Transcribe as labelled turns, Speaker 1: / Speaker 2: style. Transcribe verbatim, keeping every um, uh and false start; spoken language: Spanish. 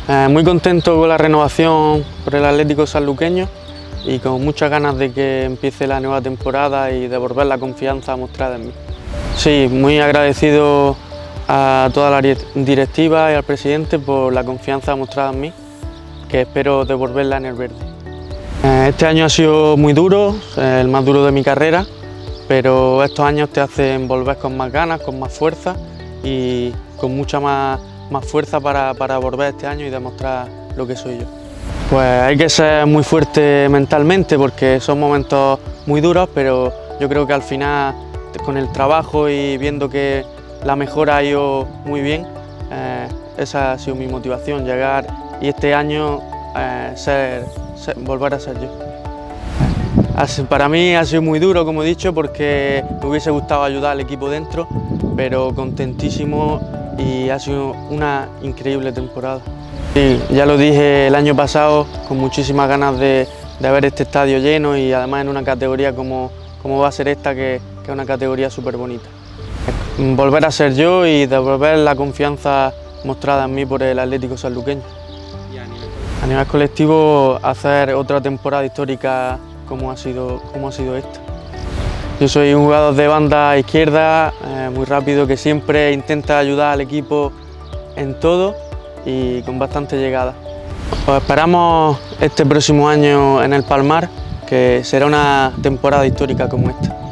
Speaker 1: Eh, muy contento con la renovación por el Atlético Sanluqueño y con muchas ganas de que empiece la nueva temporada y devolver la confianza mostrada en mí. Sí, muy agradecido a toda la directiva y al presidente por la confianza mostrada en mí, que espero devolverla en el verde. Eh, este año ha sido muy duro, el más duro de mi carrera, pero estos años te hacen volver con más ganas, con más fuerza y con mucha más, más fuerza para, para volver este año y demostrar lo que soy yo. Pues hay que ser muy fuerte mentalmente porque son momentos muy duros, pero yo creo que al final con el trabajo y viendo que la mejora ha ido muy bien, eh, esa ha sido mi motivación, llegar y este año eh, ser, ser, volver a ser yo. Así, para mí ha sido muy duro, como he dicho, porque me hubiese gustado ayudar al equipo dentro, pero contentísimo y ha sido una increíble temporada. Sí, ya lo dije el año pasado, con muchísimas ganas de, de ver este estadio lleno y además en una categoría como, como va a ser esta, que, que es una categoría súper bonita. Volver a ser yo y devolver la confianza mostrada en mí por el Atlético Sanluqueño.
Speaker 2: ¿Y a nivel
Speaker 1: A nivel colectivo, hacer otra temporada histórica como ha sido, como ha sido esta. Yo soy un jugador de banda izquierda, eh, muy rápido, que siempre intenta ayudar al equipo en todo y con bastante llegada. Os esperamos este próximo año en el Palmar, que será una temporada histórica como esta.